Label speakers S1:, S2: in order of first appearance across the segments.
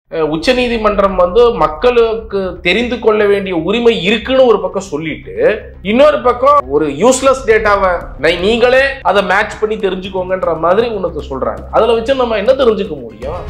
S1: உச்சநீதிமன்றம் வந்து மக்களுக்கு தெரிந்து கொள்ள வேண்டிய உரிமை இருக்குன்னு ஒரு பக்கம் சொல்லிட்டு இன்னொரு பக்கம் ஒரு யூஸ்லெஸ் டேட்டாவை நீங்களே அதை மேட்ச் பண்ணி தெரிஞ்சுக்கோங்கன்ற மாதிரி உனக்கு சொல்றாங்க. அதுல வச்சு நம்ம என்ன தெரிஞ்சுக்க முடியும்?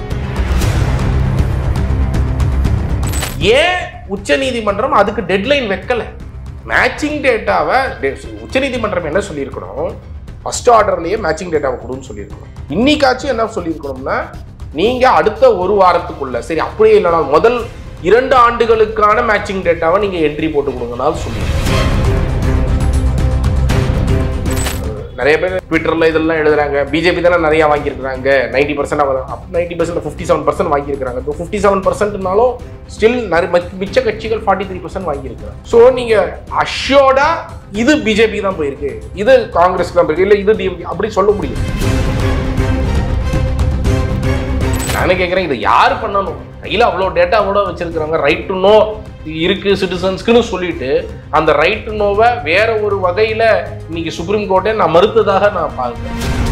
S1: ஏன் உச்சநீதிமன்றம் அதுக்கு டெட்லைன் வைக்கல? மேட்சிங் டேட்டாவை உச்சநீதிமன்றம் என்ன சொல்லியிருக்கணும், ஃபர்ஸ்ட் ஆர்டர்லயே மேட்சிங் டேட்டாவை கொடுன்னு சொல்லியிருக்கணும். இன்னைக்காச்சும் என்ன சொல்லியிருக்கணும்னா, நீங்க அடுத்த ஒரு வாரத்துக்குள்ள, சரி அப்படியே இல்லைனா முதல் 2 ஆண்டுகளுக்கான மேட்சிங் டேட்டாவை நீங்க என்ட்ரி போட்டு கொடுங்கனாலும் சொல்லியிருக்கணும். நிறைய பேர் ட்விட்டர்ல இதெல்லாம் எழுதுறாங்க, பிஜேபி தானே நிறைய வாங்கியிருக்கிறாங்க, 90% 90% 57% வாங்கியிருக்கிறாங்க. 57%னாலும் ஸ்டில் மிச்ச கட்சிகள் 43% வாங்கியிருக்கிறாங்க. ஸோ நீங்க அஷ்யோர்டா இது பிஜேபி தான் போயிருக்கு, இது காங்கிரஸ்க்கு தான் போயிருக்கு, இல்லை இது டிஎம்கே அப்படி சொல்ல முடியும். நானே கேட்குறேன், இதை யார் பண்ணணும்? கையில் அவ்வளோ டேட்டாவோட வச்சிருக்கிறாங்க, ரைட் டு நோ இருக்கு சிட்டிசன்ஸ்க்குன்னு சொல்லிட்டு அந்த ரைட் டு நோவை வேற ஒரு வகையில இன்னைக்கு சுப்ரீம் கோர்ட்டே நான் மறுத்ததாக நான் பார்க்கிறேன்.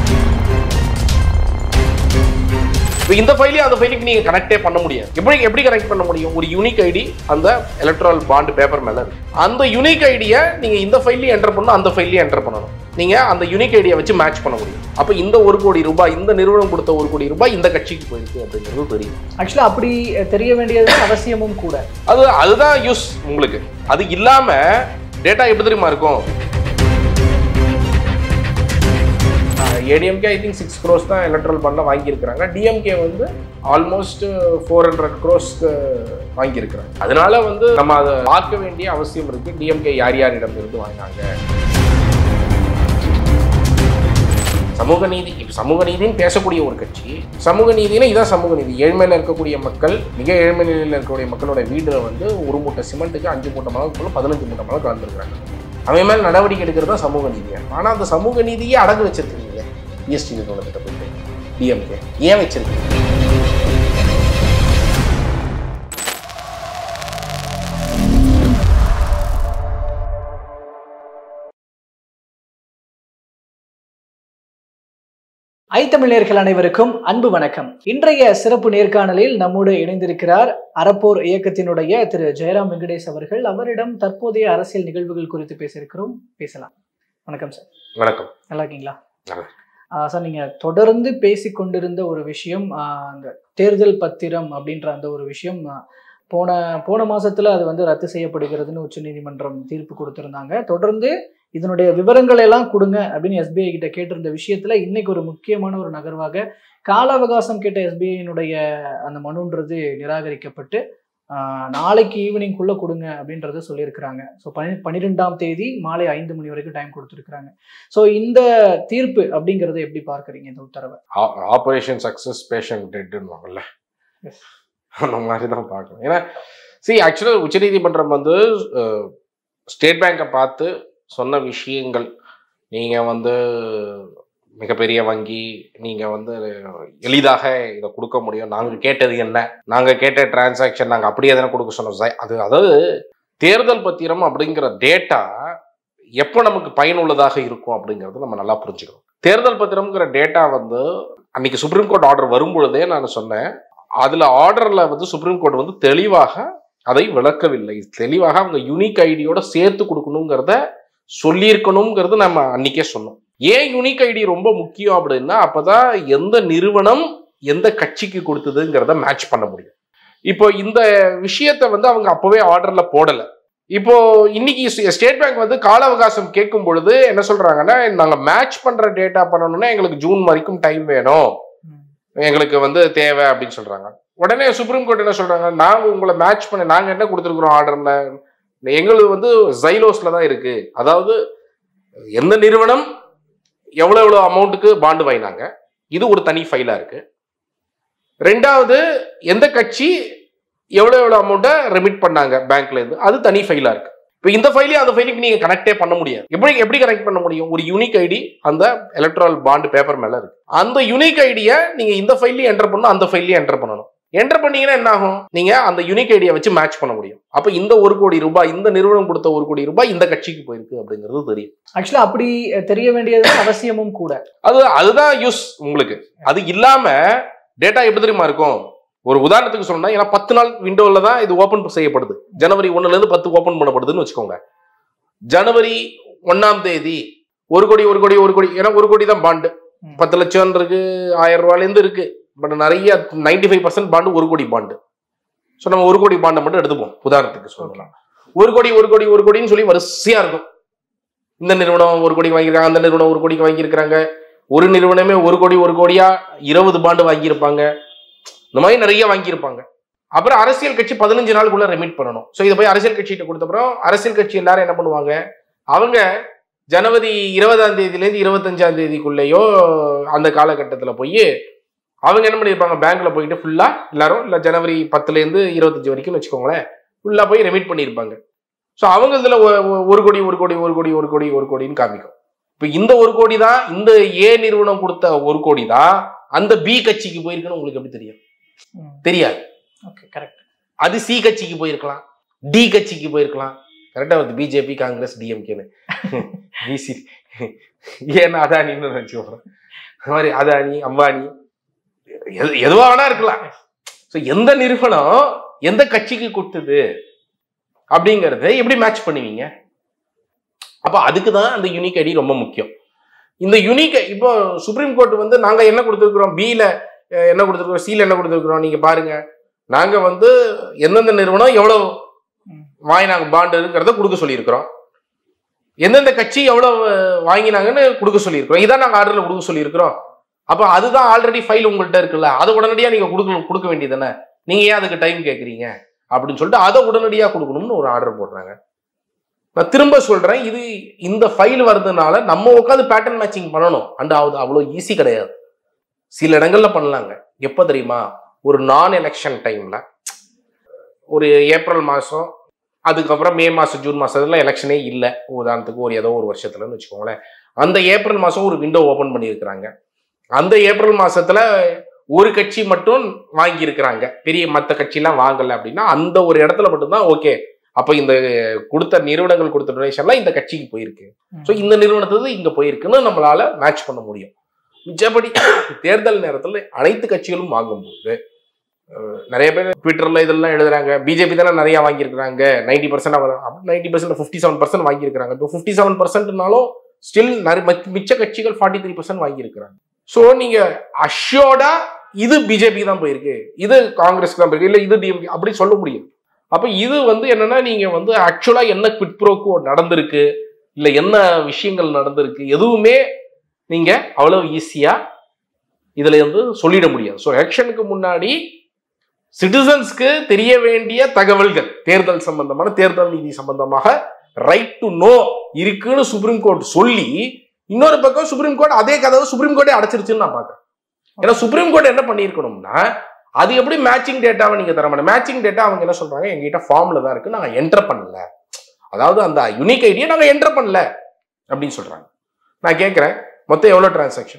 S1: இந்த ஃபைலையும் அந்த ஃபைலுக்கு நீங்க கனெக்டே பண்ண முடியாது. எப்படி கனெக்ட் பண்ண முடியும்? ஒரு யூனிக் ஐடி அந்த எலக்ட்ரல் பாண்ட் பேப்பர் மேல இருக்கு. அந்த யூனிக் ஐடியை நீங்க இந்த ஃபைலையும் என்டர் பண்ணணும், அந்த ஃபைலையும் என்டர் பண்ணணும். நீங்க அந்த யூனிக் ஐடியை வச்சு மேட்ச் பண்ண முடியும். அப்ப இந்த 1 கோடி ரூபாய், இந்த நிறுவனம் கொடுத்த 1 கோடி ரூபாய் இந்த கட்சிக்கு போயிருக்கு அப்படிங்கிறது தெரியும்.
S2: ஆக்சுவலா அப்படி தெரிய வேண்டியது அவசியமும் கூட.
S1: அதுதான் யூஸ் உங்களுக்கு. அது இல்லாம டேட்டா எப்படி தெரியுமா இருக்கும்? ஏடிஎம்கே ஐ திங்க் 6 crores தான் எலக்ட்ரல் பாண்ட்ல வாங்கியிருக்கிறாங்க. டிஎம்கே வந்து ஆல்மோஸ்ட் 400 crores வாங்கியிருக்கிறாங்க. அதனால வந்து நம்ம அதை பார்க்க வேண்டிய அவசியம் இருக்கு. டிஎம்கே யார் யாரிடம் இருந்து வாங்கினாங்க. சமூக நீதி, இப்போ சமூக நீதின்னு பேசக்கூடிய ஒரு கட்சி, சமூக நீதினா இதான் சமூக நீதி. ஏழ்மையில் இருக்கக்கூடிய மக்கள், மிக ஏழ்மை நிலையில் இருக்கக்கூடிய மக்களோட வீடுல வந்து 1 மூட்டை சிமெண்ட்டுக்கு 5 மூட்டை மிளகுக்குள்ள 15 மூட்டை மிளகு கலந்துருக்காங்க. அவன் மேல் நடவடிக்கை எடுக்கிறது தான் சமூக நீதியா? ஆனால் அந்த சமூக நீதியே அடகு வச்சிருக்கீங்க ஜிஎஸ்டி நிறுவனத்திட்ட போயிட்டு டிஎம்கே ஏன் வச்சிருக்கீங்க?
S2: ஐத்தமிழர்கள் அனைவருக்கும் அன்பு வணக்கம். இன்றைய சிறப்பு நேர்காணலில் நம்மோடு இணைந்திருக்கிறார் அறப்போர் இயக்கத்தினுடைய திரு ஜெயராம் வெங்கடேஷ் அவர்கள். அவரிடம் தற்போதைய அரசியல் நிகழ்வுகள் குறித்து பேசியிருக்கிறோம். பேசலாம். வணக்கம் சார்.
S1: வணக்கம்.
S2: நல்லா இருக்கீங்களா சார்? நீங்க தொடர்ந்து பேசி கொண்டிருந்த ஒரு விஷயம், அந்த தேர்தல் பத்திரம் அப்படின்ற அந்த ஒரு விஷயம் போன மாசத்துல அது வந்து ரத்து செய்யப்படுகிறதுன்னு உச்சநீதிமன்றம் தீர்ப்பு கொடுத்திருந்தாங்க. தொடர்ந்து இதனுடைய விவரங்கள் எல்லாம் கொடுங்க அப்படின்னு எஸ்பிஐ கிட்ட கேட்டிருந்த விஷயத்துல இன்னைக்கு ஒரு முக்கியமான ஒரு நகர்வாக கால அவகாசம் கேட்ட எஸ்பிஐனுடைய அந்த மனுன்றது நிராகரிக்கப்பட்டு நாளைக்கு ஈவினிங்குள்ள கொடுங்க அப்படின்றத சொல்லியிருக்கிறாங்க. ஸோ 12ஆம் தேதி மாலை 5 மணி வரைக்கும் டைம் கொடுத்துருக்காங்க. ஸோ இந்த தீர்ப்பு அப்படிங்கறத எப்படி பார்க்குறீங்க? இந்த உத்தரவை
S1: ஆபரேஷன் சக்சஸ் பேஷண்ட் டெட்னுவாங்கல்ல, அந்த மாதிரி தான் பார்க்கணும். ஏன்னா ஆக்சுவலாக உச்சநீதிமன்றம் வந்து ஸ்டேட் பேங்கை பார்த்து சொன்ன விஷயங்கள், நீங்கள் வந்து மிகப்பெரிய வங்கி, நீங்கள் வந்து எளிதாக இதை கொடுக்க முடியும், நாங்கள் கேட்டது என்ன, நாங்கள் கேட்ட டிரான்சாக்ஷன் நாங்கள் அப்படியே தானே கொடுக்க சொன்னோம். அதாவது தேர்தல் பத்திரம் அப்படிங்கிற டேட்டா எப்போ நமக்கு பயனுள்ளதாக இருக்கும் அப்படிங்கிறது நம்ம நல்லா புரிஞ்சுக்கணும். தேர்தல் பத்திரம்ங்கிற டேட்டா வந்து அன்னைக்கு சுப்ரீம் கோர்ட் ஆர்டர் வரும்பொழுதே நான் சொன்னேன், அதில் ஆர்டரில் வந்து சுப்ரீம் கோர்ட் வந்து தெளிவாக அதை விளக்கவில்லை. தெளிவாக அவங்க யூனிக் ஐடியோட சேர்த்து கொடுக்கணுங்கிறத சொல்லியிருக்கணுங்கிறது நம்ம அன்னைக்கே சொன்னோம். ஏன் யூனிக் ஐடி ரொம்ப முக்கியம் அப்படின்னா, அப்பதான் எந்த நிறுவனம் எந்த கட்சிக்கு கொடுத்ததுங்கிறத மேட்ச் பண்ண முடியும். இப்போ இந்த விஷயத்த வந்து அவங்க அப்பவே ஆர்டர்ல போடல. இப்போ இன்னைக்கு ஸ்டேட் பேங்க் வந்து கால அவகாசம் கேட்கும் பொழுது என்ன சொல்றாங்கன்னா, நாங்க மேட்ச் பண்ற டேட்டா பண்ணணும்னா எங்களுக்கு ஜூன் வரைக்கும் டைம் வேணும், எங்களுக்கு வந்து தேவை அப்படின்னு சொல்றாங்க. உடனே சுப்ரீம் கோர்ட் என்ன சொல்றாங்க, நாங்க உங்களை மேட்ச் பண்ண நாங்க என்ன கொடுத்துருக்குறோம் ஆர்டர்ல, எங்களுக்கு வந்து ஜைலோஸ்ல தான் இருக்கு. அதாவது எந்த நிறுவனம் எவ்வளவு அமௌண்ட்டுக்கு பாண்டு வாங்கினாங்க, இது ஒரு தனி ஃபைலா இருக்கு. ரெண்டாவது எந்த கட்சி எவ்வளவு அமௌண்ட்டை ரெமிட் பண்ணாங்க பேங்க்ல இருந்து, அது தனி ஃபைலா இருக்கு. இப்போ இந்த ஃபைலையும் அந்த ஃபைலுக்கு நீங்க கனெக்டே பண்ண முடியாது. எப்படி கனெக்ட் பண்ண முடியும்? ஒரு யூனிக் ஐடி அந்த எலக்ட்ரல் பாண்ட் பேப்பர் மேல இருக்கு. அந்த யூனிக் ஐடியை நீங்க இந்த ஃபைலையும் என்டர் பண்ணணும், அந்த ஃபைலையும் என்டர் பண்ணணும். என்டர் பண்ணீங்கன்னா என்ன ஆகும்? நீங்க அந்த யூனிக் ஐடியை வச்சு மேட்ச் பண்ண முடியும். அப்ப இந்த 1 கோடி ரூபாய், இந்த நிறுவனம் கொடுத்த 1 கோடி ரூபாய் இந்த கட்சிக்கு போயிருக்கு அப்படிங்கிறது தெரியும்.
S2: ஆக்சுவலா அப்படி தெரிய வேண்டியது அவசியமும் கூட.
S1: அதுதான் யூஸ் உங்களுக்கு. அது இல்லாம டேட்டா எப்படி தெரியுமா இருக்கும்? ஒரு உதாரணத்துக்கு சொன்னா, ஏன்னா 10 நாள் விண்டோல தான் இது ஓபன் செய்யப்படுது. ஜனவரி 1ல இருந்து 10 ஓபன் பண்ணப்படுதுன்னு வச்சுக்கோங்க. ஜனவரி 1ஆம் தேதி 1 கோடி 1 கோடி 1 கோடி, ஏன்னா 1 கோடி தான் பாண்டு. 10 லட்சம் இருக்கு, 1000 ரூபாயிலேருந்து இருக்கு. பட் நிறைய 95% பாண்டு 1 கோடி பாண்டு. ஸோ நம்ம 1 கோடி பாண்டை மட்டும் எடுத்துப்போம் உதாரணத்துக்கு சொல்லலாம். 1 கோடி 1 கோடி 1 கோடின்னு சொல்லி வரிசையா இருக்கும். இந்த நிறுவனம் 1 கோடி வாங்கியிருக்காங்க, அந்த நிறுவனம் 1 கோடிக்கு வாங்கியிருக்காங்க. ஒரு நிறுவனமே 1 கோடி 1 கோடியா 20 பாண்டு வாங்கியிருப்பாங்க. இந்த மாதிரி நிறைய வாங்கியிருப்பாங்க. அப்புறம் அரசியல் கட்சி 15 நாளுக்குள்ள ரெமிட் பண்ணணும். ஸோ இதை போய் அரசியல் கட்சிகிட்ட கொடுத்த அப்புறம் அரசியல் கட்சி எல்லாரும் என்ன பண்ணுவாங்க, அவங்க ஜனவரி 20ஆம் தேதியிலேருந்து 25ஆம் தேதிக்குள்ளேயோ அந்த காலகட்டத்தில் போய் அவங்க என்ன பண்ணியிருப்பாங்க, பேங்க்ல போயிட்டு ஃபுல்லா எல்லாரும் இல்லை ஜனவரி 10லேருந்து 25 வரைக்கும் வச்சுக்கோங்களேன், ஃபுல்லா போய் ரெமிட் பண்ணியிருப்பாங்க. ஸோ அவங்க இதில் 1 கோடி 1 கோடி 1 கோடி 1 கோடி 1 கோடின்னு காமிக்கும். இப்போ இந்த 1 கோடி தான், இந்த ஏ நிறுவனம் கொடுத்த 1 கோடி தான் அந்த பி கட்சிக்கு போயிருக்குன்னு உங்களுக்கு எப்படி தெரியும்? தெரியாது. அது சி கட்சிக்கு போயிருக்கலாம், டி கட்சிக்கு போயிருக்கலாம். கரெக்டா வருது, பிஜேபி காங்கிரஸ் டிஎம்கேன்னு. பிசி ஏன்னா அதானின்னு நினைச்சுக்கோங்க. அது மாதிரி அதானி அம்பானி எதுவா வேணா இருக்கலாம். ஸோ எந்த நிறுவனம் எந்த கட்சிக்கு கொடுத்தது அப்படிங்கறத எப்படி மேட்ச் பண்ணுவீங்க? அப்ப அதுக்கு தான் அந்த யூனிக் ஐடி ரொம்ப முக்கியம். இந்த யூனிக் இப்போ சுப்ரீம் கோர்ட் வந்து நாங்க என்ன கொடுத்துருக்கிறோம், பில என்ன கொடுத்துருக்கிறோம், சில என்ன கொடுத்துருக்கிறோம், நீங்க பாருங்க, நாங்க வந்து எந்தெந்த நிறுவனம் எவ்வளவு வாங்கினாங்க பாண்டுங்கிறத கொடுக்க சொல்லியிருக்கிறோம், எந்தெந்த கட்சி எவ்வளவு வாங்கினாங்கன்னு கொடுக்க சொல்லியிருக்கிறோம், இதான் நாங்க ஆர்டர்ல கொடுக்க சொல்லியிருக்கிறோம். அப்ப அதுதான் ஆல்ரெடி ஃபைல் உங்கள்கிட்ட இருக்குல்ல, அதை உடனடியா நீங்க கொடுக்க வேண்டியதானே, நீங்க ஏன் அதுக்கு டைம் கேட்குறீங்க அப்படின்னு சொல்லிட்டு அதை உடனடியா கொடுக்கணும்னு ஒரு ஆர்டர் போடுறாங்க. நான் திரும்ப சொல்றேன், இது இந்த ஃபைல் வர்றதுனால நம்ம உட்காந்து பேட்டர்ன் மேட்சிங் பண்ணணும். அண்ட் அவ்வளோ ஈஸி கிடையாது. சில இடங்கள்ல பண்ணலாங்க. எப்ப தெரியுமா, ஒரு நான் எலெக்ஷன் டைம்ல, ஒரு ஏப்ரல் மாசம், அதுக்கப்புறம் மே மாசம் ஜூன் மாசத்துல எலெக்ஷனே இல்லை, உதாரணத்துக்கு ஒரு ஏதோ ஒரு வருஷத்துலன்னு வச்சுக்கோங்களேன். அந்த ஏப்ரல் மாசம் ஒரு விண்டோ ஓபன் பண்ணியிருக்கிறாங்க. அந்த ஏப்ரல் மாசத்துல ஒரு கட்சி மட்டும் வாங்கி இருக்கிறாங்க, பெரிய மற்ற கட்சியெல்லாம் வாங்கல அப்படின்னா அந்த ஒரு இடத்துல மட்டும்தான் ஓகே, அப்ப இந்த கொடுத்த நிறுவனங்கள் கொடுத்த டொனேஷன்லாம் இந்த கட்சிக்கு போயிருக்கு, ஸோ இந்த நிறுவனத்துக்கு இங்க போயிருக்குன்னு நம்மளால மேட்ச் பண்ண முடியும். மிச்சபடி தேர்தல் நேரத்தில் அனைத்து கட்சிகளும் வாங்கும்போது நிறைய பேர் ட்விட்டர்ல இதெல்லாம் எழுதுறாங்க, பிஜேபி தானே நிறைய வாங்கியிருக்கிறாங்க, 90% 90% 57% வாங்கியிருக்கிறாங்க. இப்போ 57%னாலும் ஸ்டில் மிச்ச கட்சிகள் 43% வாங்கியிருக்கிறாங்க. ஸோ நீங்க அஷ்யோர்டா இது பிஜேபி தான் போயிருக்கு, இது காங்கிரஸ்க்கு தான் போயிருக்கு, இல்லை இது டிஎம்கே அப்படி சொல்ல முடியும். அப்ப இது வந்து என்னன்னா, நீங்க வந்து ஆக்சுவலா என்ன குவிட் ப்ரோக்கோ நடந்திருக்கு, இல்லை என்ன விஷயங்கள் நடந்திருக்கு, எதுவுமே நீங்க அவ்வளவு ஈஸியா இதுல இருந்து சொல்லிட முடியாது. ஸோ எலெக்ஷனுக்கு முன்னாடி சிட்டிசன்ஸ்க்கு தெரிய வேண்டிய தகவல்கள், தேர்தல் சம்பந்தமான, தேர்தல் நீதி சம்பந்தமாக ரைட் டு நோ இருக்குன்னு சுப்ரீம் கோர்ட் சொல்லி, இன்னொரு பக்கம் சுப்ரீம் கோர்ட் அதே கதவை சுப்ரீம் கோர்ட்டே அடைச்சிருச்சுன்னு நான் பாக்குறேன். ஏன்னா சுப்ரீம் கோர்ட் என்ன பண்ணிருக்கணும்னா, அது எப்படி மேட்சிங் டேட்டாவை நீங்க தர மாட்டேன், மேட்சிங் டேட்டா அவங்க என்ன சொல்றாங்க, எங்ககிட்ட ஃபார்ம்ல தான் இருக்கு, நாங்க என்டர் பண்ணல, அதாவது அந்த யூனிக் ஐடியை நாங்க என்டர் பண்ணல அப்படின்னு சொல்றாங்க. நான் கேட்கிறேன், மொத்தம் எவ்வளவு டிரான்சாக்ஷன்?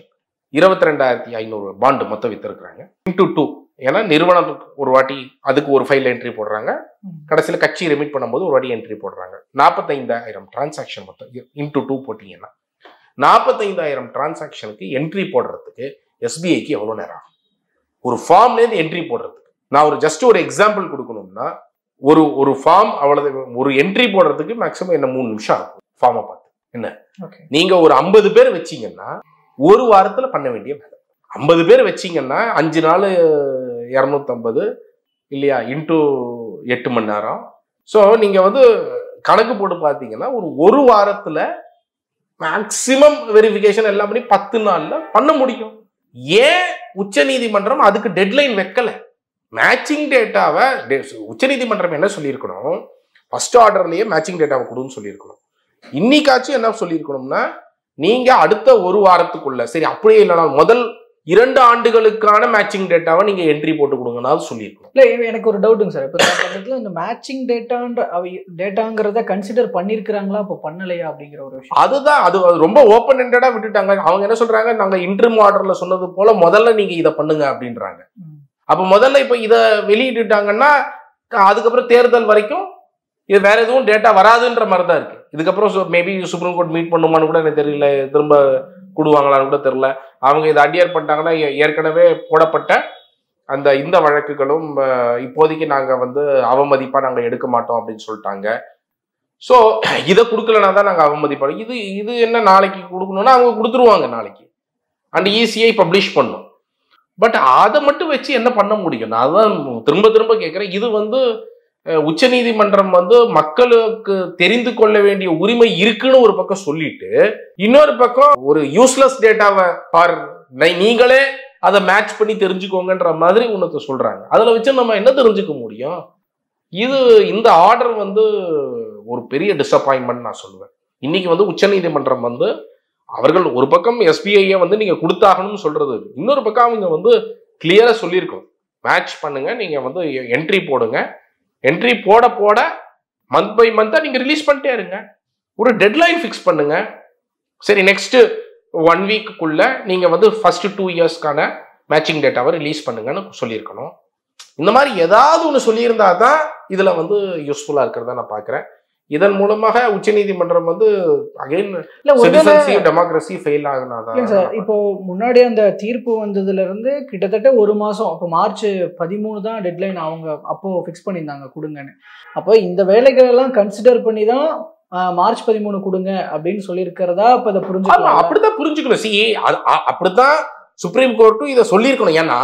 S1: 22,500 பாண்டு மொத்தம் வித்திருக்கிறாங்க இன்டூ 2. ஏன்னா நிறுவனம் ஒரு வாட்டி அதுக்கு ஒரு ஃபைல் என்ட்ரி போடுறாங்க, கடைசியில் கட்சி ரெமிட் பண்ணும்போது ஒரு வாட்டி என்ட்ரி போடுறாங்க. 45,000 டிரான்சாக்ஷன் மொத்தம் இன்டூ 2 போட்டீங்கன்னா 45,000 டிரான்சாக்ஷனுக்கு என்ட்ரி போடுறதுக்கு எஸ்பிஐக்கு எவ்வளவு நேரம் ஆகும் ஒரு ஃபார்ம்லேருந்து என்ட்ரி போடுறதுக்கு? நான் ஒரு ஜஸ்ட் ஒரு எக்ஸாம்பிள் கொடுக்கணும்னா, ஒரு ஃபார்ம் அவ்வளவு ஒரு என்ட்ரி போடுறதுக்கு மேக்ஸிமம் என்ன 3 நிமிஷம் ஆகும் ஃபார்மை பார்த்து. என்ன நீங்க ஒரு 50 பேர் வச்சீங்கன்னா ஒரு வாரத்துல பண்ண வேண்டிய வேலை. 50 பேர் வச்சீங்கன்னா 5 நாள் 250 இல்லையா, இன்டூ 8 மணி நேரம். ஸோ நீங்க வந்து கணக்கு போட்டு பார்த்தீங்கன்னா ஒரு வாரத்துல மேக்சிமம் வெரிஃபிகேஷன் எல்லாம் பண்ணி 10 நாள்ல பண்ண முடியும். ஏன் உச்ச நீதிமன்றம் அதுக்கு டெட்லைன் வைக்கல? மேட்சிங் டேட்டாவை உச்ச நீதிமன்றம் என்ன சொல்லியிருக்கணும், ஃபர்ஸ்ட் ஆர்டர்லயே மேட்சிங் டேட்டாவை கொடுன்னு சொல்லியிருக்கணும். இன்னைக்காச்சும் என்ன சொல்லியிருக்கணும்னா, நீங்க அடுத்த ஒரு வாரத்துக்குள்ள, சரி அப்படியே இல்லைனா முதல் 2 ஆண்டுகளுக்கான மேட்சிங் டேட்டாவை நீங்க என்ட்ரி போட்டு கொடுங்கன்னா சொல்லியிருக்கணும்.
S2: இல்லை, எனக்கு ஒரு டவுட்டுங்க சார். இப்போ இந்த மேட்சிங் டேட்டாங்கிறத கன்சிடர் பண்ணியிருக்கிறாங்களா, இப்போ பண்ணலையா அப்படிங்கிற ஒரு விஷயம்.
S1: அதுதான், அது ரொம்ப ஓப்பன் எண்டடா விட்டுட்டாங்க. அவங்க என்ன சொல்றாங்க, நாங்க இன்ட்ரிம் ஆர்டர்ல சொன்னது போல முதல்ல நீங்க இதை பண்ணுங்க அப்படின்றாங்க. அப்ப முதல்ல இப்ப இதை வெளியிட்டுட்டாங்கன்னா அதுக்கப்புறம் தேர்தல் வரைக்கும் இது வேற எதுவும் டேட்டா வராதுன்ற மாதிரி தான் இருக்கு. இதுக்கப்புறம் மேபி சுப்ரீம் கோர்ட் மீட் பண்ணுமான்னு கூட எனக்கு தெரியல, திரும்ப கூடுவாங்களான்னு கூட தெரியல. அவங்க இதை அடியர் பண்ணிட்டாங்கன்னா ஏற்கனவே போடப்பட்ட இந்த வழக்குகளும் இப்போதைக்கு நாங்க வந்து அவமதிப்பா நாங்க எடுக்க மாட்டோம் அப்படின்னு சொல்லிட்டாங்க. ஸோ இதை கொடுக்கலனா தான் நாங்க அவமதிப்போம். இது என்ன நாளைக்கு கொடுக்கணும்னா அவங்க கொடுத்துருவாங்க நாளைக்கு அண்ட் ஈஸியாக பப்ளிஷ் பண்ணும். பட் அதை மட்டும் வச்சு என்ன பண்ண முடியும்? நான் தான் திரும்ப திரும்ப கேட்குறேன். இது வந்து உச்சநீதிமன்றம் வந்து மக்களுக்கு தெரிந்து கொள்ள வேண்டிய உரிமை இருக்குன்னு ஒரு பக்கம் சொல்லிட்டு, இன்னொரு பக்கம் ஒரு யூஸ்லெஸ் டேட்டாவை நீங்களே அதை மேட்ச் பண்ணி தெரிஞ்சுக்கோங்கன்ற மாதிரி உனக்கு சொல்றாங்க. அதுல வச்சு நம்ம என்ன தெரிஞ்சுக்க முடியும்? இந்த ஆர்டர் வந்து ஒரு பெரிய டிசப்பாயின்மெண்ட் நான் சொல்லுவேன். இன்னைக்கு வந்து உச்சநீதிமன்றம் வந்து அவர்கள் ஒரு பக்கம் எஸ்பிஐயை வந்து நீங்க கொடுத்தாகணும்னு சொல்றது, இன்னொரு பக்கம் அவங்க வந்து கிளியரா சொல்லியிருக்கோம், மேட்ச் பண்ணுங்க, நீங்க வந்து என்ட்ரி போடுங்க, என்ட்ரி போட போட மந்த் பை மந்த்தா நீங்க ரிலீஸ் பண்ணிட்டே இருங்க, ஒரு டெட்லைன் ஃபிக்ஸ் பண்ணுங்க. சரி, நெக்ஸ்ட் 1 வீக்குள்ள நீங்க வந்து ஃபர்ஸ்ட் 2 இயர்ஸ்க்கான மேட்சிங் டேட்டாவை ரிலீஸ் பண்ணுங்கன்னு சொல்லியிருக்கணும். இந்த மாதிரி ஏதாவது ஒன்று சொல்லியிருந்தா தான் இதுல வந்து யூஸ்ஃபுல்லா இருக்கிறதா நான் பாக்குறேன். இதன் மூலமாக உச்சநீதிமன்றம் வந்து அகைன் டெமோக்ரஸி ஃபெயில் ஆகுனாதான்.
S2: இப்போ முன்னாடி அந்த தீர்ப்பு வந்ததுல இருந்து கிட்டத்தட்ட 1 மாசம், அப்போ மார்ச் 13 தான் டெட்லைன் அவங்க அப்போ ஃபிக்ஸ் பண்ணியிருந்தாங்க கொடுங்கன்னு. அப்போ இந்த வேலைகள் எல்லாம் கன்சிடர் பண்ணி தான் மார்ச் 13 கொடுங்க அப்படின்னு சொல்லியிருக்கிறதா அப்ப அதை புரிஞ்சுக்கலாம்.
S1: அப்படிதான் புரிஞ்சுக்கணும். சி, அப்படிதான் சுப்ரீம் கோர்ட்டும் இதை சொல்லியிருக்கணும். ஏன்னா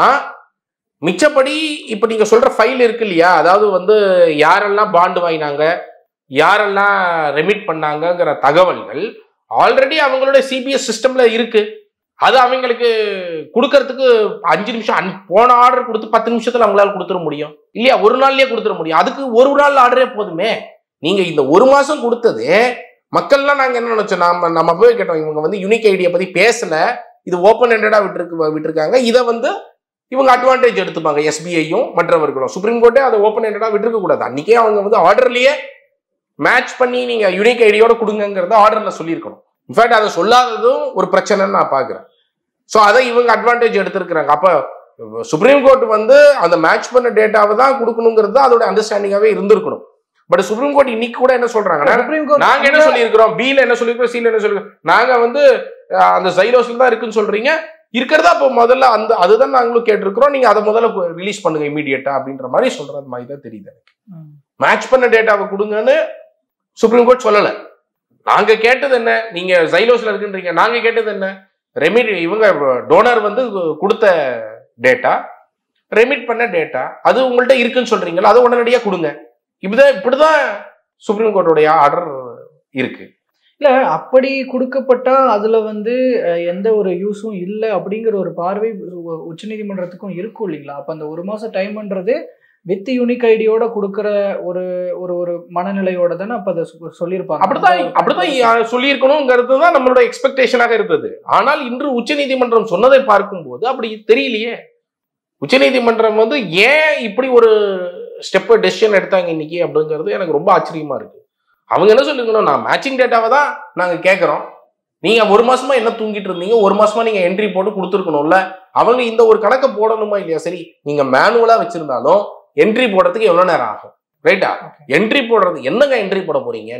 S1: மிச்சப்படி இப்ப நீங்க சொல்ற ஃபைல் இருக்கு இல்லையா, அதாவது வந்து யாரெல்லாம் பாண்டு வாங்கினாங்க, யாரெல்லாம் ரெமிட் பண்ணாங்கிற தகவல்கள் ஆல்ரெடி அவங்களோட சிபிஎஸ் சிஸ்டம்ல இருக்கு. அது அவங்களுக்கு கொடுக்கறதுக்கு 5 நிமிஷம், போன ஆர்டர் கொடுத்து 10 நிமிஷத்துல அவங்களால கொடுத்துட முடியும் இல்லையா, ஒரு நாள்லயே கொடுத்துட முடியும். அதுக்கு ஒரு நாள் ஆர்டரே போதுமே. நீங்க இந்த 1 மாசம் கொடுத்தது மக்கள்லாம் நாங்க என்ன நினைச்சோம், நம்ம போய் கேட்டோம், இவங்க வந்து யூனிக் ஐடியை பத்தி பேசல, இது ஓப்பன் ஹெண்டடா விட்டுருக்காங்க, இதை வந்து இவங்க அட்வான்டேஜ் எடுத்துப்பாங்க, எஸ்பிஐயும் மற்றவர்களும். சுப்ரீம் கோர்ட்டே அதை ஓப்பன் ஹெண்டடா விட்டுருக்க கூடாது. அன்னைக்கே அவங்க வந்து ஆர்டர்லயே மேட்ச் பண்ணி நீங்க யூனிக் ஐடியோட கொடுங்கிறத ஆர்டர்ல சொல்லியிருக்கணும். இன்ஃபேக்ட் அதை சொல்லாததும் ஒரு பிரச்சனைன்னு நான் பாக்குறேன். ஸோ அதை இவங்க அட்வான்டேஜ் எடுத்திருக்கிறாங்க. அப்ப சுப்ரீம் கோர்ட் வந்து அந்த மேட்ச் பண்ண டேட்டாவை தான் கொடுக்கணுங்கிறது அதோட அண்டர்ஸ்டாண்டிங்காவே இருந்திருக்கணும். பட் சுப்ரீம் கோர்ட் இன்னைக்கு கூட என்ன சொல்றாங்கன்னா, நாங்க என்ன சொல்லியிருக்கிறோம், பில என்ன சொல்லியிருக்கிறோம், சில என்ன சொல்லிருக்கோம், நாங்க வந்து அந்த ஜைலோஸ்ல தான் இருக்குன்னு சொல்றீங்க, இருக்கிறதா இப்போ முதல்ல அதுதான் நாங்களும் கேட்டிருக்கிறோம், நீங்க அதை முதல்ல ரிலீஸ் பண்ணுங்க இமீடியட்டா அப்படின்ற மாதிரி சொல்றது மாதிரி தான் தெரியுது எனக்கு. மேட்ச் பண்ண டேட்டாவை கொடுங்கன்னு சுப்ரீம் கோர்ட் சொல்லல. நாங்க கேட்டது என்ன, நீங்க ஜைலோஸ்ல இருக்குன்றீங்க, நாங்க கேட்டது என்ன, இவங்க டோனர் வந்து கொடுத்த டேட்டா, ரெமிட் பண்ண டேட்டா, அது உங்கள்ட்ட இருக்குன்னு சொல்றீங்களா, அதை உடனடியா கொடுங்க. இப்படிதான் சுப்ரீம் கோர்ட்டோடைய ஆர்டர் இருக்கு.
S2: இல்ல, அப்படி கொடுக்கப்பட்டா அதுல வந்து எந்த ஒரு யூஸும் இல்லை அப்படிங்கிற ஒரு பார்வை உச்சநீதிமன்றத்துக்கும் இருக்கும் இல்லைங்களா? அப்ப அந்த 1 மாசம் டைம்ன்றது வித் யூனிக் ஐடியோட கொடுக்கிற ஒரு ஒரு ஒரு மனநிலையோட தானே அப்ப அதை சொல்லியிருப்பாங்க.
S1: அப்படிதான் சொல்லியிருக்கணுங்கிறது தான் நம்மளோட எக்ஸ்பெக்டேஷனாக இருந்தது. ஆனால் இன்று உச்சநீதிமன்றம் சொன்னதை பார்க்கும்போது அப்படி தெரியலையே. உச்சநீதிமன்றம் வந்து ஏன் இப்படி ஒரு ஸ்டெப் டெசிஷன் எடுத்தாங்க இன்னைக்கு அப்படிங்கிறது எனக்கு ரொம்ப ஆச்சரியமா இருக்கு. அவங்க என்ன சொல்லிருக்கணும், நான் மேட்சிங் டேட்டாவை தான் நாங்க கேட்கறோம், நீங்க 1 மாசமா என்ன தூங்கிட்டு இருந்தீங்க, 1 மாசமா நீங்க என்ட்ரி போட்டு கொடுத்துருக்கணும்ல. அவங்க இந்த ஒரு கணக்கை போடணுமா இல்லையா? சரி, நீங்க மேனுவலா வச்சிருந்தாலும் என்ட்ரி போடுறதுக்கு எவ்வளவு நேரம் ஆகும், ரைட்டா? என்ட்ரி போடுறது என்னங்க, என்ட்ரி போட போறீங்க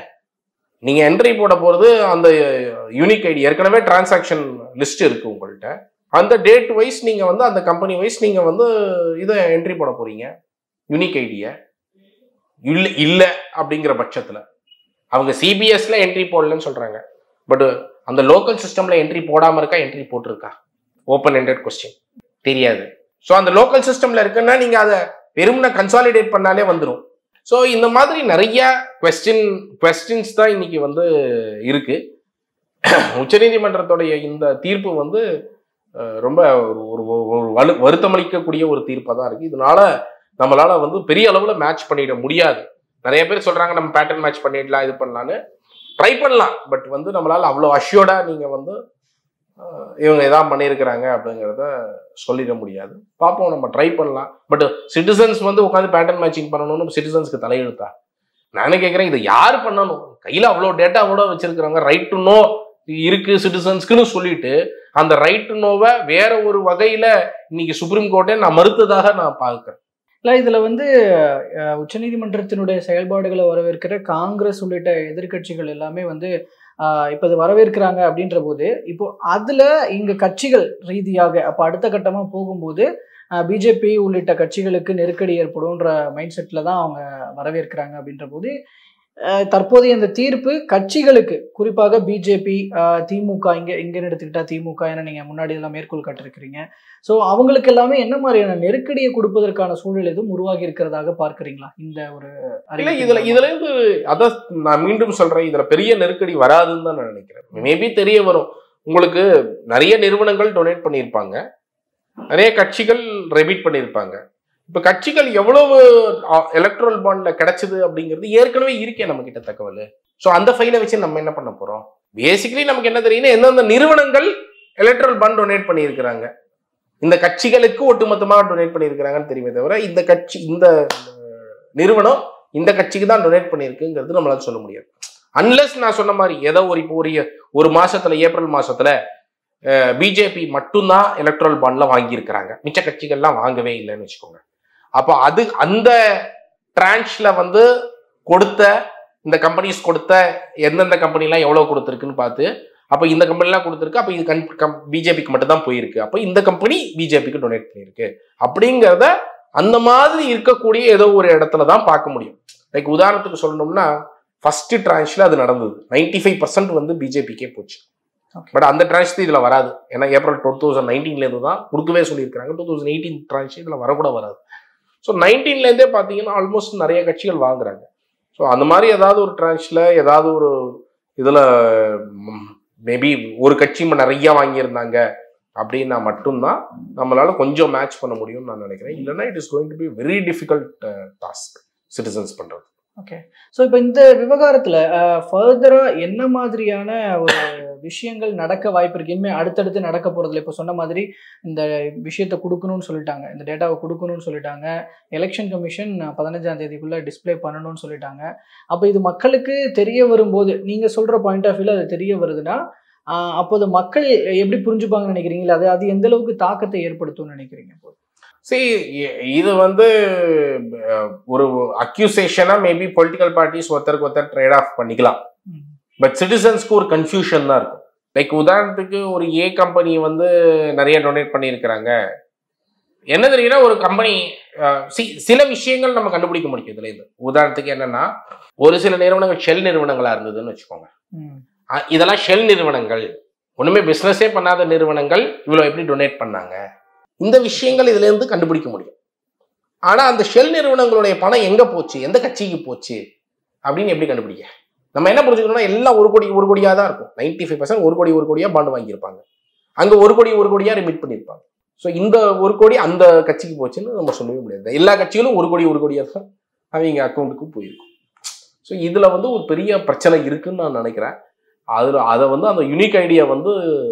S1: நீங்க என்ட்ரி போட போறது அந்த யூனிக் ஐடி, ஏற்கனவே டிரான்சாக்ஷன் லிஸ்ட் இருக்கு உங்கள்கிட்ட, அந்த டேட் வைஸ் நீங்க வந்து அந்த கம்பெனி வைஸ் நீங்க வந்து இதை என்ட்ரி போட போறீங்க யூனிக் ஐடிய. இல்ல அப்படிங்கிற பட்சத்துல அவங்க சிபிஎஸ்ல என்ட்ரி போடலன்னு சொல்றாங்க, பட் அந்த லோக்கல் சிஸ்டம்ல என்ட்ரி போடாம இருக்கா, என்ட்ரி போட்டிருக்கா, ஓப்பன் எண்டட் கொஸ்டின் தெரியாது. ஸோ அந்த லோக்கல் சிஸ்டம்ல இருக்குன்னா நீங்க அதை வெறும்னா கன்சாலிடேட் பண்ணாலே வந்துடும். ஸோ இந்த மாதிரி நிறைய கொஸ்டின்ஸ் தான் இன்னைக்கு வந்து இருக்கு. உச்சநீதிமன்றத்துடைய இந்த தீர்ப்பு வந்து ரொம்ப ஒரு வருத்தமளிக்கக்கூடிய ஒரு தீர்ப்பாக தான் இருக்கு. இதனால நம்மளால வந்து பெரிய அளவுல மேட்ச் பண்ணிட முடியாது. நிறைய பேர் சொல்றாங்க நம்ம பேட்டர்ன் மேட்ச் பண்ணிடலாம், இது பண்ணலான்னு ட்ரை பண்ணலாம், பட் வந்து நம்மளால அவ்வளோ அஷ்யூர்டா நீங்க வந்து இவங்க எதாவது பண்ணியிருக்கிறாங்க அப்படிங்கிறத சொல்லிட முடியாது. பார்ப்போம், நம்ம ட்ரை பண்ணலாம். பட் சிட்டிசன்ஸ் வந்து உட்காந்து பேட்டர்ன் மேட்சிங் பண்ணணும்னு சிட்டிசன்ஸ்க்கு தலையெழுத்தா? நானே கேட்குறேன், இது யார் பண்ணணும்? கையில் அவ்வளோ டேட்டாவோட வச்சிருக்கிறாங்க, ரைட் டு நோ இருக்கு சிட்டிசன்ஸ்க்குன்னு சொல்லிட்டு அந்த ரைட் டு நோவை வேற ஒரு வகையில இன்னைக்கு சுப்ரீம் கோர்ட்டே நான் மறுத்ததாக நான் பார்க்கிறேன்.
S2: இல்லை, இதுல வந்து உச்சநீதிமன்றத்தினுடைய செயல்பாடுகளை வரவேற்கிற காங்கிரஸ் உள்ளிட்ட எதிர்கட்சிகள் எல்லாமே வந்து இப்போ அது வரவேற்கிறாங்க அப்படின்ற போது, இப்போ அதுல இங்க கட்சிகள் ரீதியாக அப்ப அடுத்த கட்டமா போகும்போது பிஜேபி உள்ளிட்ட கட்சிகளுக்கு நெருக்கடி ஏற்படும்ன்ற மைண்ட் செட்டில் தான் அவங்க வரவேற்கிறாங்க. அப்படின்ற போது தற்போதைய இந்த தீர்ப்பு கட்சிகளுக்கு, குறிப்பாக பிஜேபி, திமுக, இங்கன்னு எடுத்துக்கிட்டா திமுக, ஏன்னா நீங்க முன்னாடி இதெல்லாம் மேற்கோள் காட்டிருக்கிறீங்க. ஸோ அவங்களுக்கு எல்லாமே என்ன மாதிரியான நெருக்கடியை கொடுப்பதற்கான சூழல் எதுவும் உருவாகி இருக்கிறதாக பார்க்குறீங்களா இந்த ஒரு
S1: இதுல இருந்து? அதான் நான் மீண்டும் சொல்றேன், இதுல பெரிய நெருக்கடி வராதுன்னு தான் நான் நினைக்கிறேன். மேபி தெரிய வரும். உங்களுக்கு நிறைய நிறுவனங்கள் டொனேட் பண்ணியிருப்பாங்க, நிறைய கட்சிகள் ரெமிட் பண்ணியிருப்பாங்க. இப்ப கட்சிகள் எவ்வளவு எலக்ட்ரல் பாண்ட்ல கிடைச்சது அப்படிங்கிறது ஏற்கனவே இருக்கே நம்ம கிட்ட தகவல். ஸோ அந்த ஃபைலை வச்சு நம்ம என்ன பண்ண போறோம்? பேசிக்கலி நமக்கு என்ன தெரியும்னா, எந்தெந்த நிறுவனங்கள் எலக்ட்ரல் பாண்ட் டொனேட் பண்ணியிருக்கிறாங்க, இந்த கட்சிகளுக்கு ஒட்டுமொத்தமாக டொனேட் பண்ணியிருக்கிறாங்கன்னு தெரியுமே தவிர இந்த கட்சி, இந்த நிறுவனம் இந்த கட்சிக்கு தான் டொனேட் பண்ணியிருக்குங்கிறது நம்மளால சொல்ல முடியாது. அன்லெஸ் நான் சொன்ன மாதிரி ஏதோ ஒரு மாசத்துல, ஏப்ரல் மாசத்துல பிஜேபி மட்டும்தான் எலக்ட்ரல் பாண்ட்ல வாங்கியிருக்கிறாங்க, மிச்ச கட்சிகள்லாம் வாங்கவே இல்லைன்னு வச்சுக்கோங்க. அப்போ அந்த டிரான்ச்ல வந்து கொடுத்த இந்த கம்பெனிஸ் கொடுத்த எந்தெந்த கம்பெனிலாம் எவ்வளவு கொடுத்துருக்குன்னு பார்த்து, அப்போ இந்த கம்பெனிலாம் கொடுத்துருக்கு, அப்போ இது பிஜேபிக்கு மட்டும் தான் போயிருக்கு, அப்போ இந்த கம்பெனி பிஜேபிக்கு டொனேட் பண்ணியிருக்கு அப்படிங்கிறத அந்த மாதிரி இருக்கக்கூடிய ஏதோ ஒரு இடத்துல தான் பார்க்க முடியும். லைக் உதாரணத்துக்கு சொல்லணும்னா, ஃபர்ஸ்ட் டிரான்ச்ல அது நடந்தது, 95% வந்து பிஜேபிக்கே போச்சு. பட் அந்த டிரான்ச் இதுல வராது, ஏன்னா ஏப்ரல் 2019 தான் கொடுக்கவே சொல்லியிருக்காங்க. 2018 டிரான்ச் இதுல வரக்கூட வராது. ஸோ 19 பார்த்தீங்கன்னா ஆல்மோஸ்ட் நிறைய கட்சிகள் வாங்குறாங்க. ஸோ அந்த மாதிரி ஏதாவது ஒரு டிரான்ச்ல ஏதாவது ஒரு இதுல மேபி ஒரு கட்சி நிறைய வாங்கியிருந்தாங்க அப்படின்னா மட்டும்தான் நம்மளால கொஞ்சம் மேட்ச் பண்ண முடியும்னு நான் நினைக்கிறேன். இல்லைன்னா it is going to be very difficult task citizens பண்றது.
S2: ஓகே. ஸோ இப்போ இந்த விவகாரத்தில் ஃபர்தராக என்ன மாதிரியான ஒரு விஷயங்கள் நடக்க வாய்ப்பு இருக்கு? இனிமேல் அடுத்தடுத்து நடக்க போகிறதுல இப்போ சொன்ன மாதிரி இந்த விஷயத்தை கொடுக்கணும்னு சொல்லிட்டாங்க, இந்த டேட்டாவை கொடுக்கணும்னு சொல்லிட்டாங்க, எலெக்ஷன் கமிஷன் 15ஆம் தேதிக்குள்ளே டிஸ்பிளே பண்ணணும்னு சொல்லிட்டாங்க. அப்போ இது மக்களுக்கு தெரிய வரும்போது, நீங்கள் சொல்கிற பாயிண்ட் ஆஃப் வியூவில் அது தெரிய வருதுன்னா அப்போது மக்கள் எப்படி புரிஞ்சுப்பாங்கன்னு நினைக்கிறீங்களா? அது எந்த அளவுக்கு தாக்கத்தை ஏற்படுத்தும்னு நினைக்கிறீங்க?
S1: சரி, இது வந்து ஒரு அக்யூசேஷனா மேபி பொலிட்டிக்கல் பார்ட்டிஸ் ஒருத்தருக்கு ஒருத்தர் ட்ரேட் ஆஃப் பண்ணிக்கலாம். பட் சிட்டிசன்ஸ்க்கு ஒரு கன்ஃபியூஷன் தான் இருக்கும். லைக் உதாரணத்துக்கு ஒரு ஏ கம்பெனி வந்து நிறைய டொனேட் பண்ணியிருக்கிறாங்க. என்ன தெரியுன்னா, ஒரு கம்பெனி சில விஷயங்கள் நம்ம கண்டுபிடிக்க முடியும் இதுல இருந்து. உதாரணத்துக்கு என்னன்னா, ஒரு சில நிறுவனங்கள் ஷெல் நிறுவனங்களா இருந்ததுன்னு வச்சுக்கோங்க. இதெல்லாம் ஷெல் நிறுவனங்கள், ஒண்ணுமே பிசினஸே பண்ணாத நிறுவனங்கள் இவ்வளவு எப்படி டொனேட் பண்ணாங்க, இந்த விஷயங்கள் இதுல இருந்து கண்டுபிடிக்க முடியும். ஆனா அந்த ஷெல் நிறுவனங்களுடைய பணம் எங்க போச்சு, எந்த கட்சிக்கு போச்சு அப்படின்னு எப்படி கண்டுபிடிக்க? நம்ம என்ன புரிஞ்சுக்கணும்னா, எல்லாம் ஒரு கோடியா தான் இருக்கும். 95% ஒரு கோடியா பாண்டு வாங்கியிருப்பாங்க, அங்க ஒரு கோடியா ரிமிட் பண்ணியிருப்பாங்க. ஸோ இந்த ஒரு கோடி அந்த கட்சிக்கு போச்சுன்னு நம்ம சொல்லவே முடியாது. எல்லா கட்சிகளும் ஒரு கோடியா தான் அவங்க அக்கௌண்ட்டுக்கு போயிருக்கும். ஸோ இதுல வந்து ஒரு பெரிய பிரச்சனை இருக்குன்னு நான் நினைக்கிறேன். அதை வந்து அந்த யூனிக் ஐடியா வந்து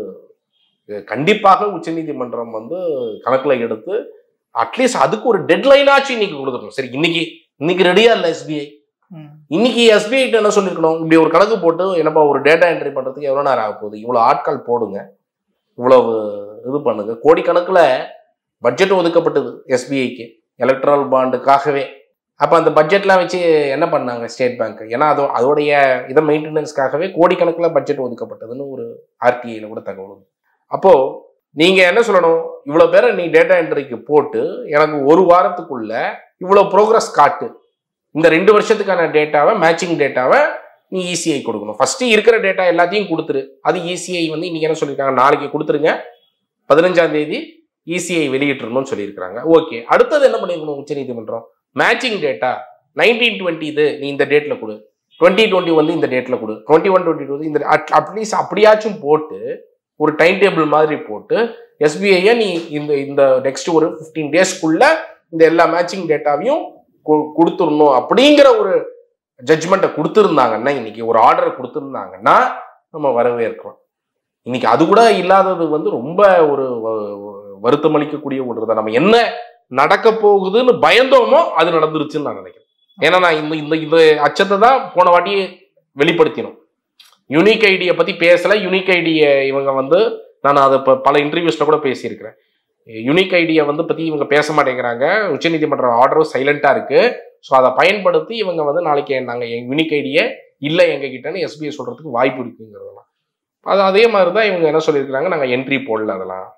S1: கண்டிப்பாக உச்சநீதிமன்றம் வந்து கணக்கில் எடுத்து அட்லீஸ்ட் அதுக்கு ஒரு டெட்லைனாச்சு இன்னைக்கு கொடுத்துருக்கணும். சரி, இன்னைக்கு ரெடியா இல்லை எஸ்பிஐ, இன்னைக்கு எஸ்பிஐ என்ன சொல்லியிருக்கணும், இப்படி ஒரு கணக்கு போட்டு என்னப்பா ஒரு டேட்டா என்ட்ரி பண்றதுக்கு எவ்வளோ நேரம் ஆக போகுது, இவ்வளோ ஆட்கள் போடுங்க, இவ்வளவு இது பண்ணுங்க. கோடிக்கணக்கில் பட்ஜெட் ஒதுக்கப்பட்டது எஸ்பிஐக்கு எலக்ட்ரல் பாண்டுக்காகவே. அப்போ அந்த பட்ஜெட்லாம் வச்சு என்ன பண்ணாங்க ஸ்டேட் பேங்க்? ஏன்னா அதோடைய இதை மெயின்டெனன்ஸ்க்காகவே கோடிக்கணக்கில் பட்ஜெட் ஒதுக்கப்பட்டதுன்னு ஒரு ஆர்டிஐல கூட தகவல். அப்போ நீங்க என்ன சொல்லணும், இவ்வளவு பேரை நீ டேட்டா என்ட்ரிக்கு போட்டு எனக்கு ஒரு வாரத்துக்குள்ள இவ்வளவு ப்ரோக்ரஸ் காட்டு, இந்த 2 வருஷத்துக்கான டேட்டாவை, மேட்சிங் டேட்டாவை நீ இசிஐ கொடுக்கணும். ஃபர்ஸ்ட் இருக்கிற டேட்டா எல்லாத்தையும் கொடுத்துரு. அது இசிஐ வந்து இன்னைக்கு என்ன சொல்லியிருக்காங்க, நாளைக்கு கொடுத்துருங்க, 15ஆம் தேதி இசிஐ வெளியிட்டுருணும்னு சொல்லியிருக்காங்க. ஓகே, அடுத்தது என்ன பண்ணிருக்கணும் உச்சநீதிமன்றம், மேட்சிங் டேட்டா 1920 இது நீ இந்த டேட்ல கொடு, 2020 வந்து இந்த டேட்ல கொடு, 21-22 இந்த அட்லீஸ்ட் அப்படியாச்சும் போட்டு ஒரு டைம் டேபிள் மாதிரி போட்டு எஸ்பிஐ நீ இந்த நெக்ஸ்ட் ஒரு 15 டேஸ்க்குள்ள இந்த எல்லா மேட்சிங் டேட்டாவையும் கொடுத்துடணும் அப்படிங்கிற ஒரு ஜட்ஜ்மெண்ட்டை கொடுத்துருந்தாங்கன்னா, இன்னைக்கு ஒரு ஆர்டரை கொடுத்துருந்தாங்கன்னா நம்ம வரவேற்கிறோம். இன்னைக்கு அது கூட இல்லாதது வந்து ரொம்ப ஒரு வருத்தம் அளிக்கக்கூடிய ஒன்று தான். நம்ம என்ன நடக்க போகுதுன்னு பயந்தோமோ அது நடந்துருச்சுன்னு நான் நினைக்கிறேன். ஏன்னா நான் இந்த அச்சத்தை தான் போன வாட்டி வெளிப்படுத்தினோம். யூனிக் ஐடியை பத்தி பேசல. யூனிக் ஐடியை இவங்க வந்து, நான் அதை பல இன்டர்வியூஸ்ல கூட பேசியிருக்கிறேன், யூனிக் ஐடியை வந்து பத்தி இவங்க பேச மாட்டேங்கிறாங்க, உச்சநீதிமன்ற ஆர்டரும் சைலண்டா இருக்கு. ஸோ அதை பயன்படுத்தி இவங்க வந்து நாளைக்கு நாங்கள் யூனிக் ஐடியை இல்லை எங்க கிட்டன்னு எஸ்பிஐ சொல்றதுக்கு வாய்ப்பு இருக்குங்கிறதெல்லாம். அது அதே மாதிரி தான் இவங்க என்ன சொல்லியிருக்கிறாங்க, நாங்கள் என்ட்ரி போடல அதெல்லாம்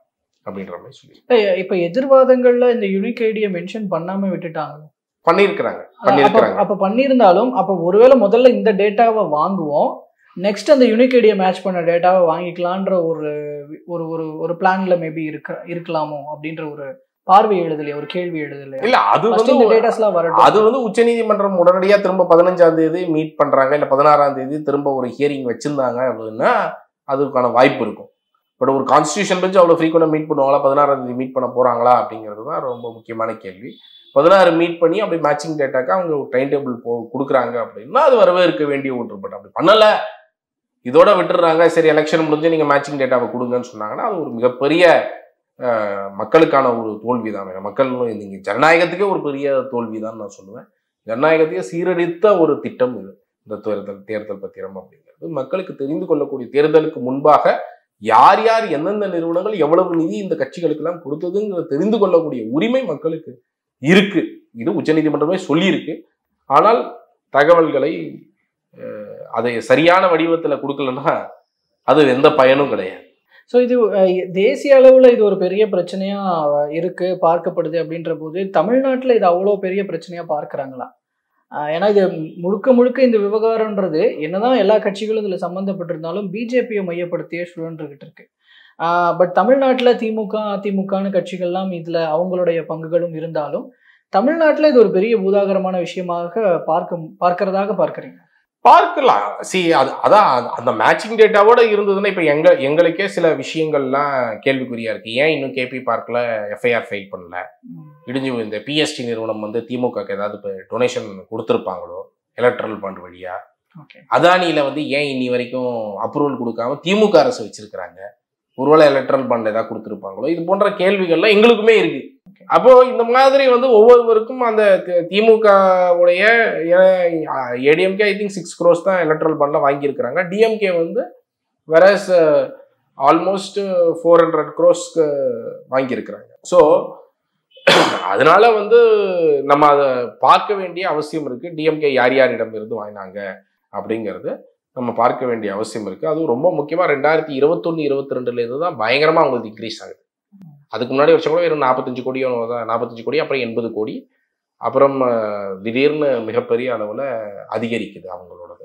S1: அப்படின்ற மாதிரி சொல்லி
S2: இப்ப எதிர்வாதங்கள்ல இந்த யூனிக் ஐடியை மென்ஷன் பண்ணாம விட்டுட்டாங்க.
S1: பண்ணியிருக்கிறாங்க.
S2: அப்ப பண்ணியிருந்தாலும் அப்ப ஒருவேளை முதல்ல இந்த டேட்டாவை வாங்குவோம், நெக்ஸ்ட் அந்த யூனிக் ஐடியை மேட்ச் பண்ண டேட்டாவை வாங்கிக்கலான்ற ஒரு ஒரு ஒரு பிளான்ல மேபி இருக்கலாமோ அப்படின்ற ஒரு பார்வை எழுதலையா, ஒரு கேள்வி எழுதலையா?
S1: இல்ல அது வந்து
S2: இந்த டேட்டாஸ்லாம் வரட்டும்.
S1: அது வந்து உச்சநீதிமன்றம் உடனடியா திரும்ப 15ஆம் தேதி மீட் பண்றாங்க, இல்ல 16ஆம் தேதி திரும்ப ஒரு ஹியரிங் வச்சிருந்தாங்க அப்படின்னா அதுக்கான வாய்ப்பு இருக்கும். பட் ஒரு கான்ஸ்டியூஷன் பெஞ்ச் அவ்வளவு ஃப்ரீக்வெண்டா மீட் பண்ணுவாங்களா, 16ஆம் தேதி மீட் பண்ண போறாங்களா அப்படிங்கிறது தான் ரொம்ப முக்கியமான கேள்வி. 16 மீட் பண்ணி அப்படி மேட்சிங் டேட்டாக்கு அவங்க டைம் டேபிள் கொடுக்குறாங்க அப்படின்னா அது வரவேற்க வேண்டிய ஒன்று. பட் அப்படி பண்ணல, இதோட விட்டுறாங்க, சரி எலெக்ஷன் முடிஞ்சு நீங்க மேட்சிங் டேட்டாவை கொடுங்கன்னு சொன்னாங்கன்னா அது ஒரு மிகப்பெரிய மக்களுக்கான ஒரு தோல்வி தான். மக்கள் நீங்க ஜனநாயகத்துக்கே ஒரு பெரிய தோல்வி தான் நான் சொல்லுவேன். ஜனநாயகத்தையே சீரழித்த ஒரு திட்டம் இது, இந்த தேர்தல் பத்திரம் அப்படிங்கிறது. மக்களுக்கு தெரிந்து கொள்ளக்கூடிய, தேர்தலுக்கு முன்பாக யார் யார் எந்தெந்த நிறுவனங்கள் எவ்வளவு நிதி இந்த கட்சிகளுக்கு எல்லாம் கொடுத்ததுங்கிற தெரிந்து கொள்ளக்கூடிய உரிமை மக்களுக்கு இருக்கு. இது உச்சநீதிமன்றமே சொல்லியிருக்கு. ஆனால் தகவல்களை அதை சரியான வடிவத்தில் கொடுக்கலன்னா அது எந்த பயனும் கிடையாது.
S2: ஸோ இது தேசிய அளவில் இது ஒரு பெரிய பிரச்சனையா இருக்கு, பார்க்கப்படுது. அப்படின்ற போது தமிழ்நாட்டில் இது அவ்வளோ பெரிய பிரச்சனையா பார்க்குறாங்களா? ஏன்னா இது முழுக்க முழுக்க இந்த விவகாரம்ன்றது என்னதான் எல்லா கட்சிகளும் இதில் சம்மந்தப்பட்டிருந்தாலும் பிஜேபியை மையப்படுத்தியே சுழன்றுகிட்டு இருக்கு. பட் தமிழ்நாட்டில் திமுக அதிமுகன்னு கட்சிகள்லாம் இதில் அவங்களுடைய பங்குகளும் இருந்தாலும் தமிழ்நாட்டில் இது ஒரு பெரிய பூதாகரமான விஷயமாக பார்க்கறதாக பார்க்குறீங்க?
S1: பார்க்கலாம். அதான் அந்த மேட்சிங் டேட்டாவோட இருந்ததுன்னா இப்போ எங்களுக்கே சில விஷயங்கள்லாம் கேள்விக்குறியா இருக்கு. ஏன் இன்னும் கேபி பார்க்ல எஃப்ஐஆர் ஃபைல் பண்ணல? இடிஞ்சு இந்த பிஎஸ்டி நிறுவனம் வந்து திமுகக்கு ஏதாவது இப்போ டொனேஷன் கொடுத்துருப்பாங்களோ எலக்ட்ரல் பாண்ட் வழியா? அதானியில வந்து ஏன் இன்னி வரைக்கும் அப்ரூவல் கொடுக்காம திமுக அரசு வச்சிருக்கிறாங்க? ஒருவேளை எலக்ட்ரல் பாண்ட் ஏதாவது கொடுத்துருப்பாங்களோ? இது போன்ற கேள்விகள்லாம் எங்களுக்குமே இருக்கு. அப்போ இந்த மாதிரி வந்து ஒவ்வொருவருக்கும் அந்த திமுக உடைய ஏடிஎம்கே ஐ திங்க் 6 crores தான் எலக்ட்ரல் பாண்ட்ல வாங்கியிருக்கிறாங்க. டிஎம்கே வந்து வேற ஆல்மோஸ்ட் 400 crores வாங்கியிருக்கிறாங்க. ஸோ அதனால வந்து நம்ம அதை பார்க்க வேண்டிய அவசியம் இருக்கு. டிஎம்கே யார் யாரிடம் இருந்து வாங்கினாங்க அப்படிங்கிறது நம்ம பார்க்க வேண்டிய அவசியம் இருக்கு. அதுவும் ரொம்ப முக்கியமா 2021-22 இருந்து தான் பயங்கரமா அவங்களுக்கு இன்க்ரீஸ் ஆகுது. அதுக்கு முன்னாடி வருஷம் கூட வெறும் 45 கோடியோ தான், 45 கோடி, அப்புறம் 80 கோடி, அப்புறம் திடீர்னு மிகப்பெரிய அளவில் அதிகரிக்குது அவங்களோடது.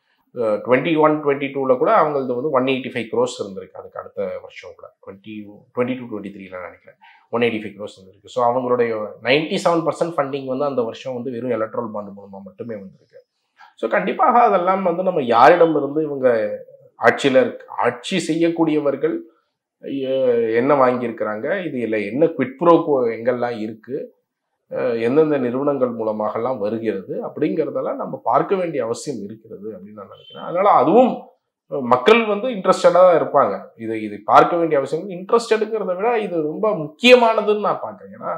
S1: 21-22 கூட அவங்களது வந்து 185 crores இருந்திருக்கு. அதுக்கு அடுத்த வருஷம் கூட 22-23 நினைக்கிறேன் 185 crores இருந்திருக்கு. ஸோ அவங்களுடைய 97% ஃபண்டிங் வந்து அந்த வருஷம் வந்து வெறும் எலக்ட்ரல் பாண்ட் மூலமாக மட்டுமே வந்திருக்கு. ஸோ கண்டிப்பாக அதெல்லாம் வந்து நம்ம யாரிடம் இருந்து இவங்க ஆட்சி செய்யக்கூடியவர்கள் என்ன வாங்கியிருக்கிறாங்க, இது இல்லை என்ன குவிட் ப்ரோக்கோ எங்கெல்லாம் இருக்கு, எந்தெந்த நிறுவனங்கள் மூலமாகலாம் வருகிறது அப்படிங்கிறதெல்லாம் நம்ம பார்க்க வேண்டிய அவசியம் இருக்கிறது அப்படின்னு நான் நினைக்கிறேன். அதனால அதுவும் மக்கள் வந்து இன்ட்ரெஸ்டடாக தான் இருப்பாங்க. இதை பார்க்க வேண்டிய அவசியம், இன்ட்ரெஸ்டடுங்கிறத விட இது ரொம்ப முக்கியமானதுன்னு நான் பார்க்குறேன். ஏன்னா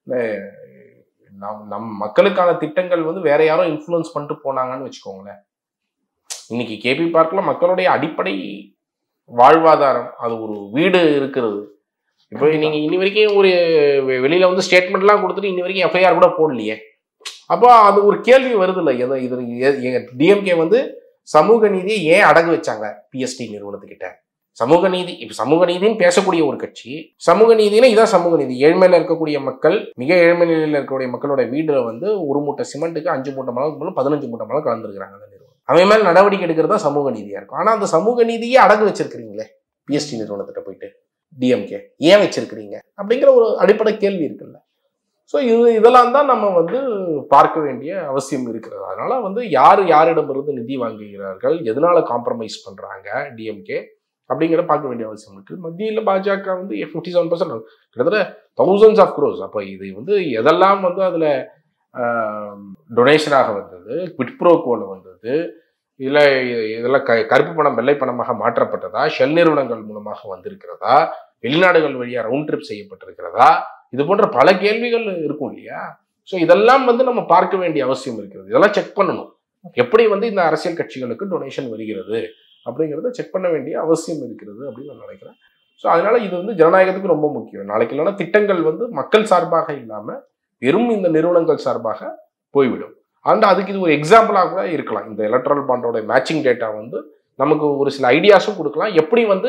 S1: நம் மக்களுக்கான திட்டங்கள் வந்து வேற யாரும் இன்ஃப்ளூயன்ஸ் பண்ணிட்டு போனாங்கன்னு வச்சுக்கோங்களேன். இன்னைக்கு கேபி பார்க்ல மக்களுடைய அடிப்படை வாழ்வாதாரம், அது ஒரு வீடு இருக்கிறது. இப்போ நீங்க இன்னி வரைக்கும் ஒரு வெளியில வந்து ஸ்டேட்மெண்ட்லாம் கொடுத்துட்டு இன்னி வரைக்கும் எஃப்ஐஆர் கூட போடலையே. அப்போ அது ஒரு கேள்வி வருது இல்லை, இது டிஎம்கே வந்து சமூக நீதியை ஏன் அடகு வச்சாங்க பிஎஸ்டி நிறுவனத்துக்கிட்ட? சமூக நீதி, இப்ப சமூக நீதினு பேசக்கூடிய ஒரு கட்சி, சமூக நீதினா இதான் சமூக நீதி. ஏழ்மையில இருக்கக்கூடிய மக்கள், மிக ஏழ்மை நிலையில இருக்கக்கூடிய மக்களோட வீடுல வந்து ஒரு மூட்டை சிமெண்ட்டுக்கு 5 மூட்டை மணல் 15 மூட்டை மணல் கலந்துருக்கிறாங்க அந்த நிறுவனம். அவன் மேல நடவடிக்கை எடுக்கிறதா சமூக நீதியா இருக்கும். ஆனா அந்த சமூக நீதியே அடகு வச்சிருக்கிறீங்களே பிஎஸ்டி நிறுவனத்திட்ட போயிட்டு டிஎம்கே ஏன் வச்சிருக்கிறீங்க அப்படிங்கிற ஒரு அடிப்படை கேள்வி இருக்குல்ல. ஸோ இதெல்லாம் தான் நம்ம வந்து பார்க்க வேண்டிய அவசியம் இருக்கிறது. அதனால வந்து யாரிடமிருந்து நிதி வாங்குகிறார்கள், எதனால காம்ப்ரமைஸ் பண்றாங்க டிஎம்கே அப்படிங்கிற பார்க்க வேண்டிய அவசியம் இருக்கு. மத்தியில் பாஜக வந்து 57%, கிட்டத்தட்ட thousands of crores. அப்போ இது வந்து எதெல்லாம் வந்து அதுல டொனேஷனாக வந்தது, குவிட் ப்ரோக்கோல வந்தது, இல்லை இதெல்லாம் கருப்பு பணம் வெள்ளை பணமாக மாற்றப்பட்டதா, ஷெல் நிறுவனங்கள் மூலமாக வந்திருக்கிறதா, வெளிநாடுகள் வழியா ரவுண்ட் ட்ரிப் செய்யப்பட்டிருக்கிறதா, இது போன்ற பல கேள்விகள் இருக்கும் இல்லையா. ஸோ இதெல்லாம் வந்து நம்ம பார்க்க வேண்டிய அவசியம் இருக்கிறது. இதெல்லாம் செக் பண்ணணும். எப்படி வந்து இந்த அரசியல் கட்சிகளுக்கு டொனேஷன் வருகிறது அப்படிங்கிறத செக் பண்ண வேண்டிய அவசியம் இருக்கிறது அப்படின்னு நான் நினைக்கிறேன். ஸோ அதனால இது வந்து ஜனநாயகத்துக்கு ரொம்ப முக்கியம். நாளைக்கு இல்லைன்னா திட்டங்கள் வந்து மக்கள் சார்பாக இல்லாமல் வெறும் இந்த நிறுவனங்கள் சார்பாக போய்விடும். அண்ட் அதுக்கு இது ஒரு எக்ஸாம்பிளாக கூட இருக்கலாம். இந்த எலக்ட்ரல் பாண்டோட மேட்சிங் டேட்டா வந்து நமக்கு ஒரு சில ஐடியாஸும் கொடுக்கலாம். எப்படி வந்து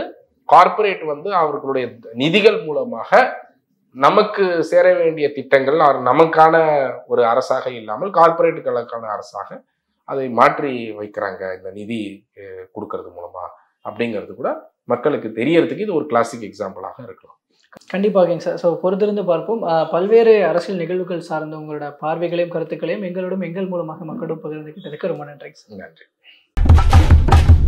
S1: கார்ப்பரேட் வந்து அவர்களுடைய நிதிகள் மூலமாக நமக்கு சேர வேண்டிய திட்டங்கள் நமக்கான ஒரு அரசாக இல்லாமல் கார்ப்பரேட்டுகளுக்கான அரசாக அதை மாற்றி வைக்கிறாங்க இந்த நிதி கொடுக்கறது மூலமா அப்படிங்கிறது கூட மக்களுக்கு தெரியறதுக்கு இது ஒரு கிளாசிக் எக்ஸாம்பிளாக இருக்கலாம்.
S2: கண்டிப்பாக சார். ஸோ பொறுத்திருந்து பார்ப்போம். பல்வேறு அரசியல் நிகழ்வுகள் சார்ந்த உங்களோட பார்வைகளையும் கருத்துக்களையும் எங்களோடும் எங்கள் மூலமாக மக்களோடு பகிர்ந்துக்கிட்டதுக்கு ரொம்ப நன்றி.
S1: நன்றி.